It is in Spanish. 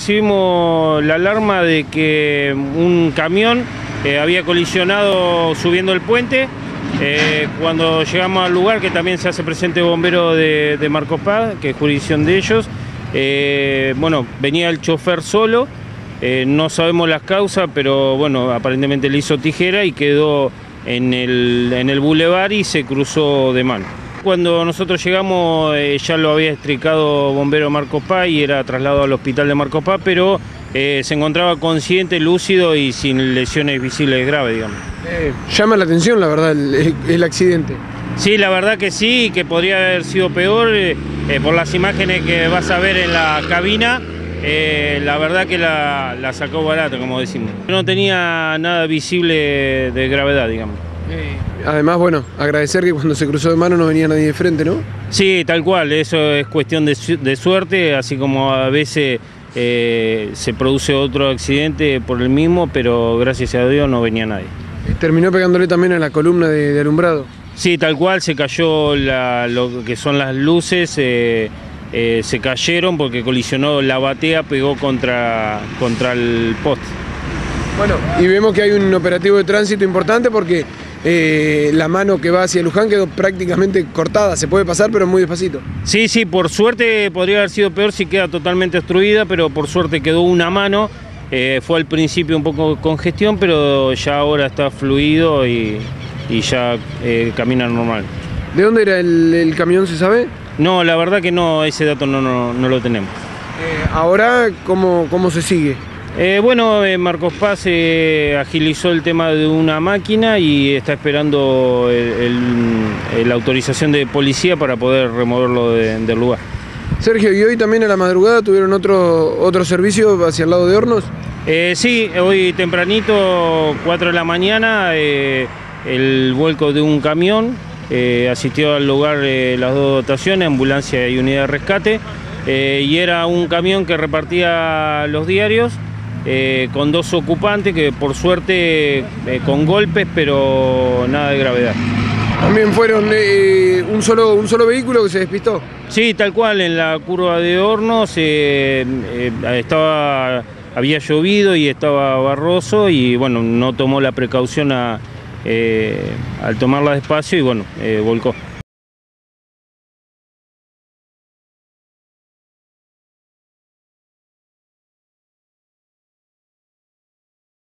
Recibimos la alarma de que un camión había colisionado subiendo el puente. Cuando llegamos al lugar, que también se hace presente bombero de Marcos Paz, que es jurisdicción de ellos, bueno, venía el chofer solo, no sabemos las causas, pero bueno, aparentemente le hizo tijera y quedó en el bulevar y se cruzó de mano. Cuando nosotros llegamos ya lo había estricado bombero Marcos Paz y era trasladado al hospital de Marcos Paz, pero se encontraba consciente, lúcido y sin lesiones visibles graves, digamos. Llama la atención, la verdad, el accidente. Sí, la verdad que sí, que podría haber sido peor por las imágenes que vas a ver en la cabina. La verdad que la sacó barata, como decimos. No tenía nada visible de gravedad, digamos. Además, bueno, agradecer que cuando se cruzó de mano no venía nadie de frente, ¿no? Sí, tal cual, eso es cuestión de suerte, así como a veces se produce otro accidente por el mismo, pero gracias a Dios no venía nadie. Terminó pegándole también a la columna de alumbrado. Sí, tal cual, se cayó lo que son las luces, se cayeron porque colisionó la batea, pegó contra el poste. Bueno, y vemos que hay un operativo de tránsito importante porque la mano que va hacia Luján quedó prácticamente cortada, se puede pasar pero muy despacito. Sí, sí, por suerte podría haber sido peor si queda totalmente obstruida, pero por suerte quedó una mano. Fue al principio un poco congestión, pero ya ahora está fluido y ya camina normal. ¿De dónde era el camión, se sabe? No, la verdad que no, ese dato no lo tenemos. Ahora, ¿cómo se sigue? Bueno, Marcos Paz agilizó el tema de una máquina y está esperando la autorización de policía para poder removerlo del lugar. Sergio, ¿y hoy también a la madrugada tuvieron otro servicio hacia el lado de Hornos? Sí, hoy tempranito, 4 de la mañana, el vuelco de un camión, asistió al lugar las dos dotaciones, ambulancia y unidad de rescate, y era un camión que repartía los diarios, con dos ocupantes que por suerte con golpes, pero nada de gravedad. También fueron un solo vehículo que se despistó. Sí, tal cual, en la curva de Hornos había llovido y estaba barroso y bueno, no tomó la precaución al tomarla despacio y bueno, volcó.